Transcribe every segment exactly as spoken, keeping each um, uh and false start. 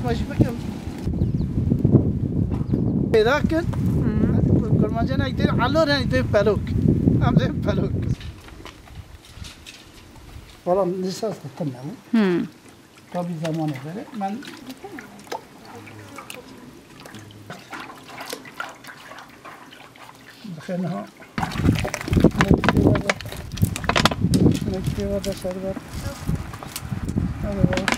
ماشي بكم لكن كل ما جينا يدير علورنا يدير بلوك أم زين بلوك والله لسه استنى هم قبل زمان غيره من دخلناها نكتي وهذا شربت هذا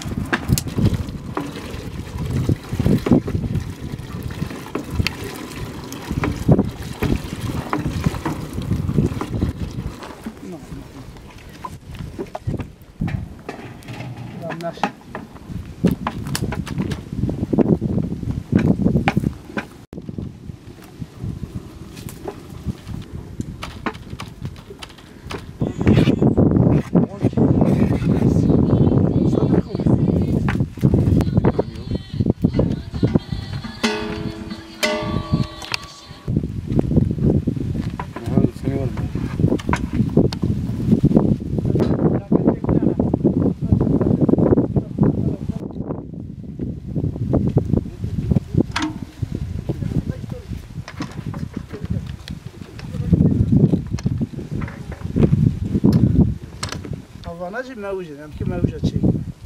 نجی موجود هم که موجود چی؟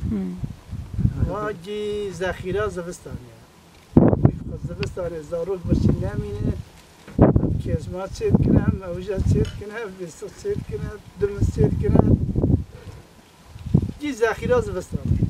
واجی ذخیره زمستانیه. زمستانیه زاروک بچی نمینه. کشمات چیت کنه، موجود چیت کنه، بیست چیت کنه، دم چیت کنه. جی ذخیره زمستانیه.